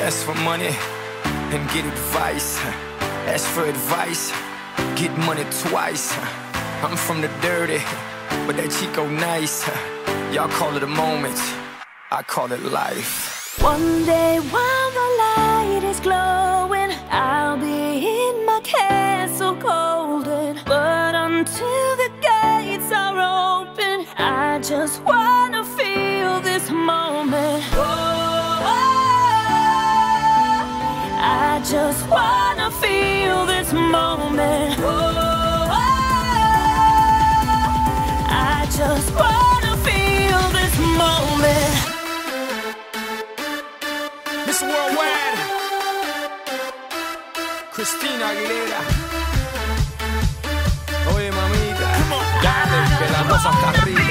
Ask for money and get advice. Ask for advice, get money twice. I'm from the dirty, but that Chico nice. Y'all call it a moment, I call it life. One day while the light is glowing, I'll be in my castle golden. But until the gates are open, I just wanna feel this moment. I just wanna feel this moment. I just wanna feel this moment. Miss Worldwide, Christina Aguilera. Oye mamita, dale que la cosa está arriba.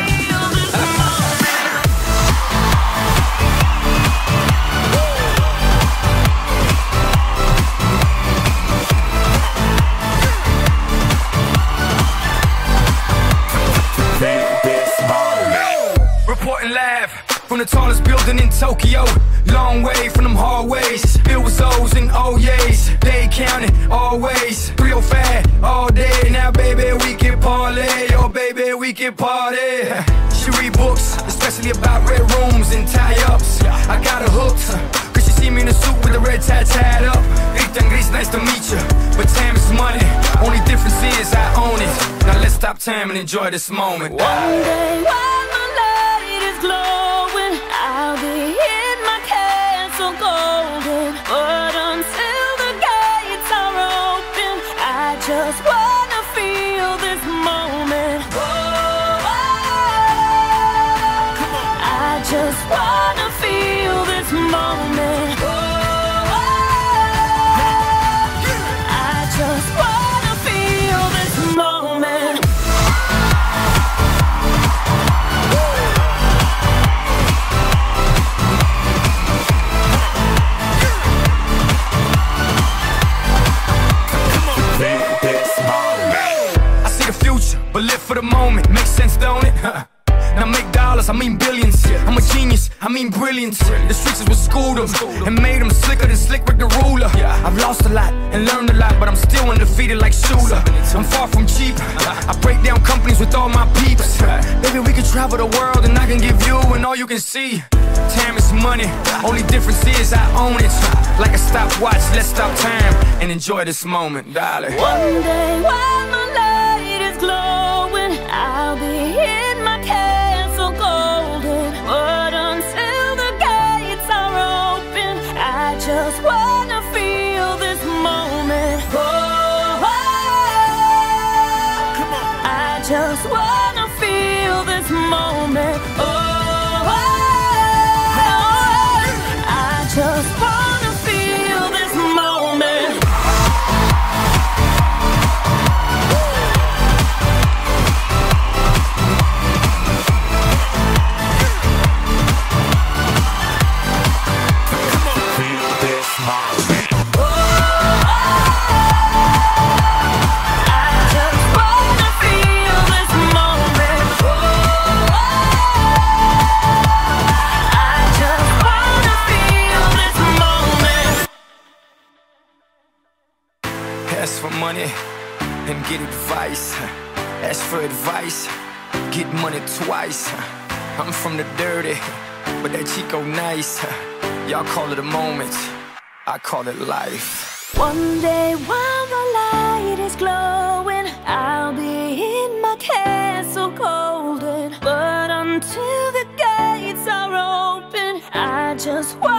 Reporting live from the tallest building in Tokyo. Long way from them hallways. It was O's and O's. They counted always. 305 all day. Now baby we can parlay. Oh baby we can party. She read books, especially about red rooms and tie-ups. I got her hooked, cause she see me in a suit with the red tie tied up. Ethan Gris, nice to meet you, but time is money. Only difference is I own it. Now let's stop time and enjoy this moment. One day while the light is glowing, I'll be in my castle golden. But until the gates are open, I just wanna feel this moment. I just wanna feel this moment. I just wanna feel this moment. I see the future, but live for the moment. Makes sense, don't it? Now make dollars, I mean billions. I'm a genius, I mean brilliance. The streets is what schooled them and made them slicker than Slick Rick the ruler. I've lost a lot and learned a lot, but I'm still undefeated like Shooter. I'm far from cheap, I break down companies with all my peeps. Baby, we can travel the world and I can give you and all you can see. Time is money, only difference is I own it. Like a stopwatch, let's stop time and enjoy this moment, darling. One day while the light is glowing, I'll be in my castle golden. But until the gates are open, I just wanna feel this moment. I just wanna feel this moment. I just wanna feel this moment. Ask for money and get advice. Ask for advice, get money twice. I'm from the dirty, but that Chico nice. Y'all call it a moment, I call it life. One day while the light is glowing, I'll be in my castle golden. But until the gates are open, I just want